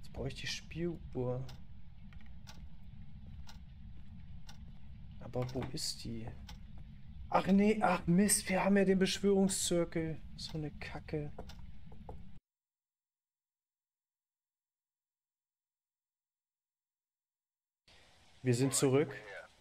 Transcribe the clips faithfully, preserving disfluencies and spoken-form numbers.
Jetzt brauche ich die Spieluhr. Aber wo ist die? Ach nee, ach Mist, wir haben ja den Beschwörungszirkel. So eine Kacke. Wir sind zurück.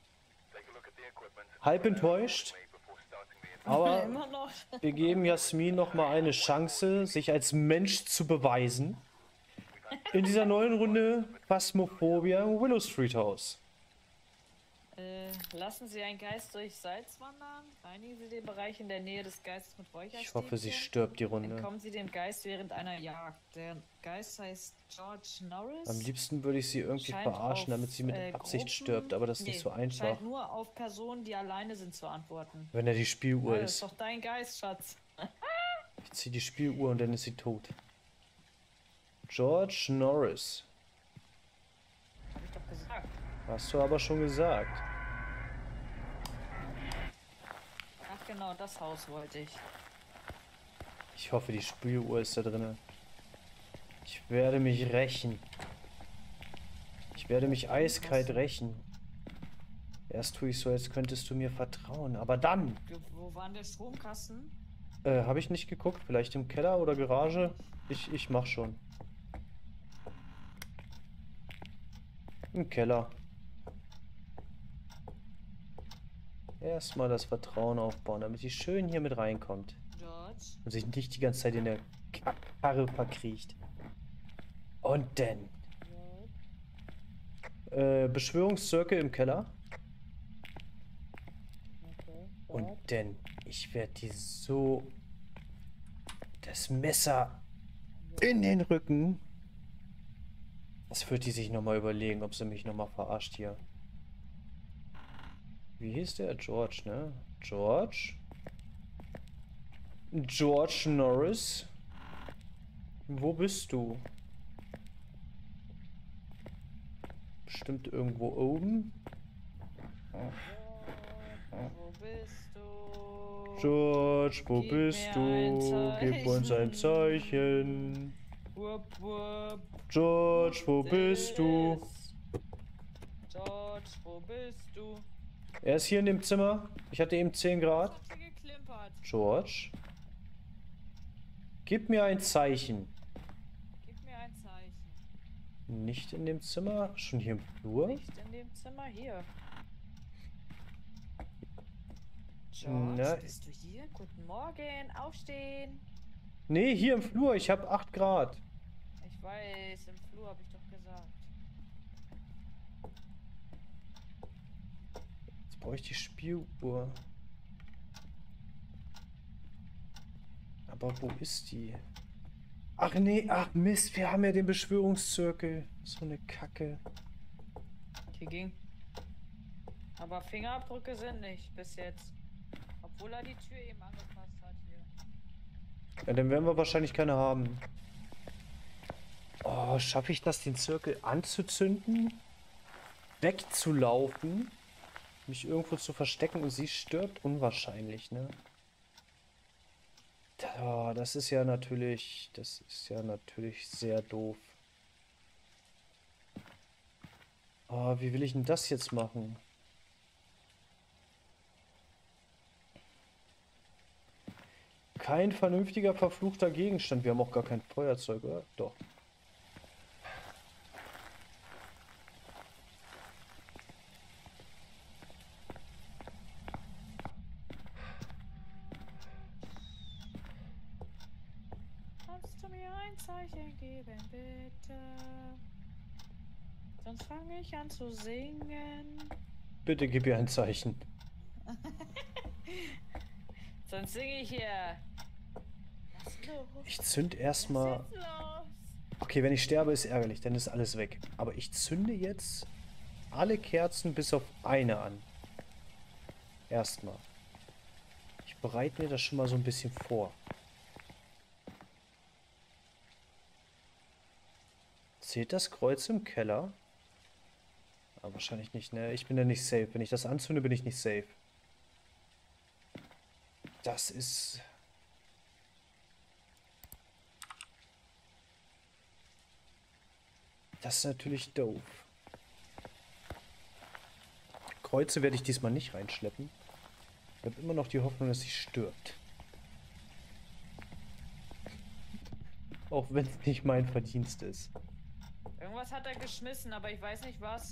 Halb enttäuscht. Aber Immer noch. wir geben Jasmin noch mal eine Chance, sich als Mensch zu beweisen. In dieser neuen Runde Phasmophobia im Willow Street House. Äh, lassen Sie einen Geist durch Salz wandern. Reinigen Sie den Bereich in der Nähe des Geistes mit Räucherstäbchen. Ich hoffe, sie stirbt die Runde. Entkommen Sie dem Geist während einer Jagd. Der Geist heißt George Norris. Am liebsten würde ich sie irgendwie Scheint verarschen, auf, damit sie mit äh, Absicht Gruppen- stirbt, aber das ist nee, nicht so einfach. Scheint nur auf Personen, die alleine sind, zu antworten. Wenn er die Spieluhr Ja, das ist ist. doch dein Geist, Schatz. Ich ziehe die Spieluhr und dann ist sie tot. George Norris. Hab ich doch gesagt. Hast du aber schon gesagt. Ach genau, das Haus wollte ich. Ich hoffe, die Spieluhr ist da drin. Ich werde mich rächen. Ich werde mich eiskalt rächen. Erst tue ich so, als könntest du mir vertrauen. Aber dann... Wo war denn der Stromkasten? Äh, habe ich nicht geguckt? Vielleicht im Keller oder Garage? Ich, ich mach schon. Im Keller. Erstmal das Vertrauen aufbauen, damit sie schön hier mit reinkommt. George? Und sich nicht die ganze Zeit in der Karre verkriecht. Und dann. Äh, Beschwörungszirkel im Keller. Okay. Und dann. Ich werde die so. Das Messer in den Rücken. Das wird die sich nochmal überlegen, ob sie mich nochmal verarscht hier. Wie hieß der? George, ne? George? George Norris? Wo bist du? Bestimmt irgendwo oben. Wo bist du? George, wo Gib bist mir ein du? Gib uns ein Zeichen. Wupp, wupp. George, wo bist du? George, wo bist du? Er ist hier in dem Zimmer. Ich hatte eben zehn Grad. Was hat hier geklimpert? George? Gib mir ein Zeichen. Gib mir ein Zeichen. Nicht in dem Zimmer? Schon hier im Flur? Nicht in dem Zimmer, hier. George, Na, bist du hier? Guten Morgen, aufstehen. nee, hier im Flur. Ich habe acht Grad. Ich weiß, im Flur habe ich doch gesagt. Jetzt brauche ich die Spieluhr. Aber wo ist die? Ach nee, ach Mist, wir haben ja den Beschwörungszirkel. So eine Kacke. Hier ging. Aber Fingerabdrücke sind nicht bis jetzt. Obwohl er die Tür eben angepasst hat hier. Ja, dann werden wir wahrscheinlich keine haben. Oh, schaffe ich das, den Zirkel anzuzünden? Wegzulaufen? Mich irgendwo zu verstecken und sie stirbt? Unwahrscheinlich, ne? Oh, das ist ja natürlich... Das ist ja natürlich sehr doof. Oh, wie will ich denn das jetzt machen? Kein vernünftiger, verfluchter Gegenstand. Wir haben auch gar kein Feuerzeug, oder? Doch. Kannst du mir ein Zeichen geben, bitte? Sonst fange ich an zu singen. Bitte gib ihr ein Zeichen. Sonst singe ich hier. Was ist los? Ich zünd erstmal... Was ist los? Okay, wenn ich sterbe, ist ärgerlich, dann ist alles weg. Aber ich zünde jetzt alle Kerzen bis auf eine an. Erstmal. Ich bereite mir das schon mal so ein bisschen vor. Zählt das Kreuz im Keller? Aber wahrscheinlich nicht, ne? Ich bin da nicht safe. Wenn ich das anzünde, bin ich nicht safe. Das ist... Das ist natürlich doof. Kreuze werde ich diesmal nicht reinschleppen. Ich habe immer noch die Hoffnung, dass sie stirbt. Auch wenn es nicht mein Verdienst ist. Irgendwas hat er geschmissen, aber ich weiß nicht was.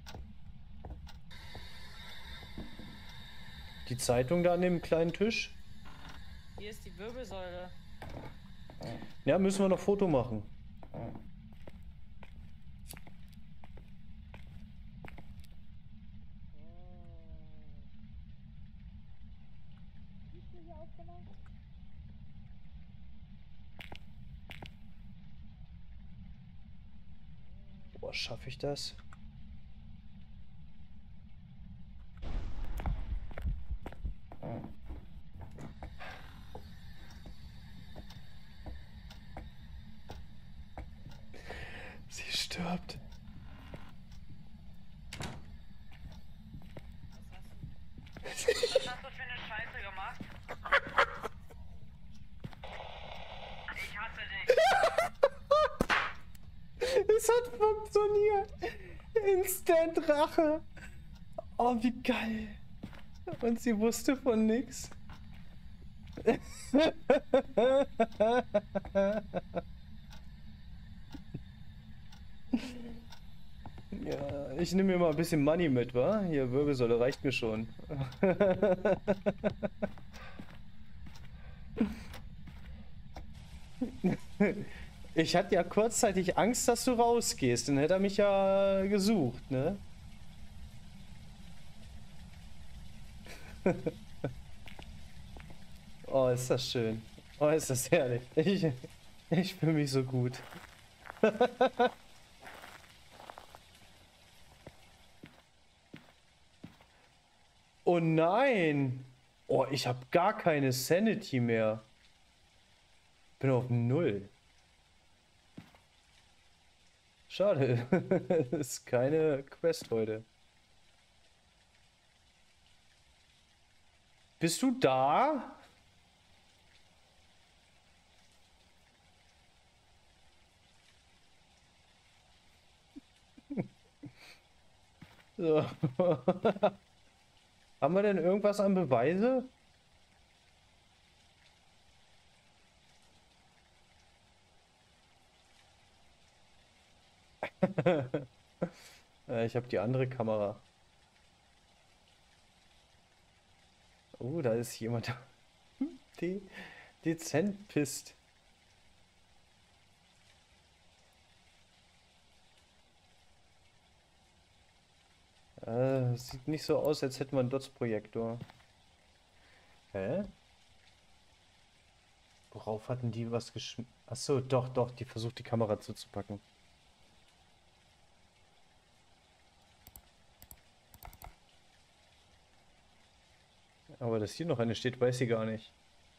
Die Zeitung da an dem kleinen Tisch? Hier ist die Wirbelsäule. Ja, müssen wir noch Foto machen. Boah, schaffe ich das? Sie stirbt. Was hast du für eine Scheiße gemacht? Ich hasse dich. Es hat funktioniert. Instant Rache. Oh, wie geil. Und sie wusste von nix. Ja, ich nehme mir mal ein bisschen Money mit, wa? Hier, Wirbelsäule reicht mir schon. Ich hatte ja kurzzeitig Angst, dass du rausgehst. Dann hätte er mich ja gesucht, ne? Oh, ist das schön. Oh, ist das herrlich. Ich, ich fühle mich so gut. Oh nein! Oh, ich habe gar keine Sanity mehr. Bin auf Null. Schade. Das ist keine Quest heute. Bist du da? So. Haben wir denn irgendwas an Beweise? Ich habe die andere Kamera. Oh, da ist jemand, der dezent pisst. Äh, sieht nicht so aus, als hätten wir einen Dots-Projektor. Hä? Worauf hatten die was geschmissen? Achso, doch, doch, die versucht die Kamera zuzupacken. Aber dass hier noch eine steht, weiß sie gar nicht.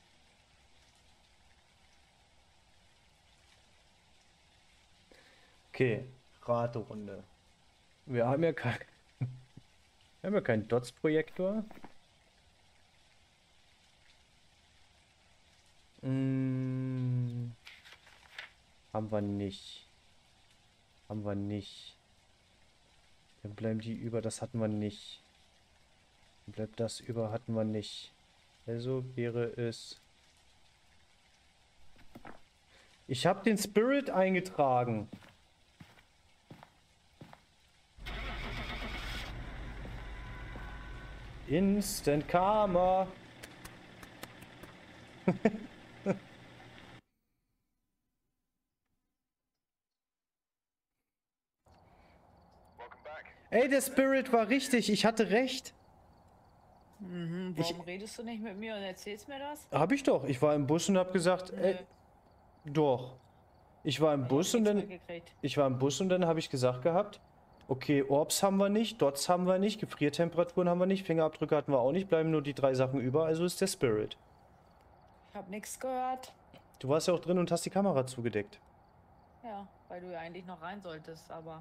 Okay, Raterunde. Wir haben ja kein, wir haben ja keinen Dots-Projektor. Hm, haben wir nicht. Haben wir nicht. Dann bleiben die über, das hatten wir nicht. Dann bleibt das über, hatten wir nicht. Also wäre es... Ich habe den Spirit eingetragen. Instant Karma. Ey, der Spirit war richtig. Ich hatte recht. Mhm, warum ich, redest du nicht mit mir und erzählst mir das? Hab ich doch. Ich war im Bus und hab gesagt, Nö. ey, doch. Ich war im Ich Bus hab und dann mitgekriegt. ich war im Bus und dann habe ich gesagt gehabt, okay, Orbs haben wir nicht, Dots haben wir nicht, Gefriertemperaturen haben wir nicht, Fingerabdrücke hatten wir auch nicht, bleiben nur die drei Sachen über, also ist der Spirit. Ich hab nichts gehört. Du warst ja auch drin und hast die Kamera zugedeckt. Ja, weil du ja eigentlich noch rein solltest, aber...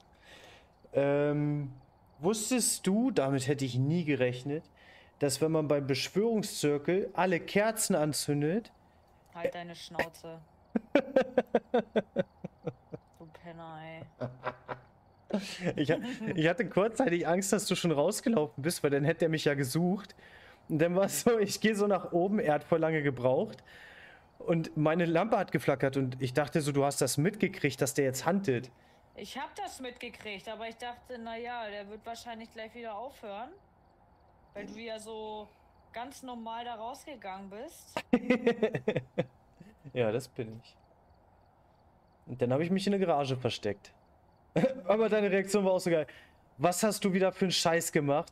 Ähm, wusstest du, damit hätte ich nie gerechnet, dass wenn man beim Beschwörungszirkel alle Kerzen anzündet... Halt deine Schnauze. Du Penner, ey. Ich, ha- ich hatte kurzzeitig Angst, dass du schon rausgelaufen bist, weil dann hätte er mich ja gesucht. Und dann war es so, ich gehe so nach oben, er hat voll lange gebraucht. Und meine Lampe hat geflackert und ich dachte so, du hast das mitgekriegt, dass der jetzt huntet. Ich hab das mitgekriegt, aber ich dachte, naja, der wird wahrscheinlich gleich wieder aufhören. Weil du ja so ganz normal da rausgegangen bist. Ja, das bin ich. Und dann habe ich mich in der Garage versteckt. Aber deine Reaktion war auch so geil. Was hast du wieder für einen Scheiß gemacht?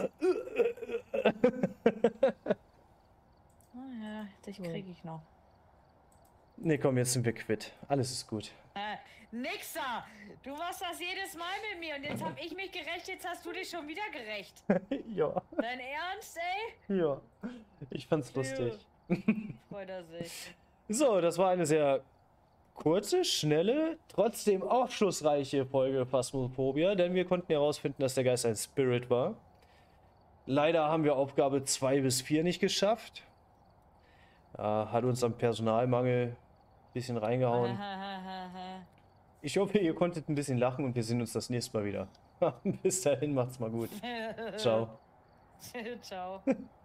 Naja, dich krieg ich noch. Nee, komm, jetzt sind wir quitt. Alles ist gut. Äh, Nixer! Du machst das jedes Mal mit mir und jetzt hab ich mich gerecht, jetzt hast du dich schon wieder gerecht. Ja. Dein Ernst, ey? Ja. Ich fand's lustig. Freut er sich. So, das war eine sehr kurze, schnelle, trotzdem aufschlussreiche Folge Phasmophobia, denn wir konnten herausfinden, dass der Geist ein Spirit war. Leider haben wir Aufgabe zwei bis vier nicht geschafft. Ja, hat uns am Personalmangel ein bisschen reingehauen. Ich hoffe, ihr konntet ein bisschen lachen und wir sehen uns das nächste Mal wieder. Bis dahin, macht's mal gut. Ciao. Ciao.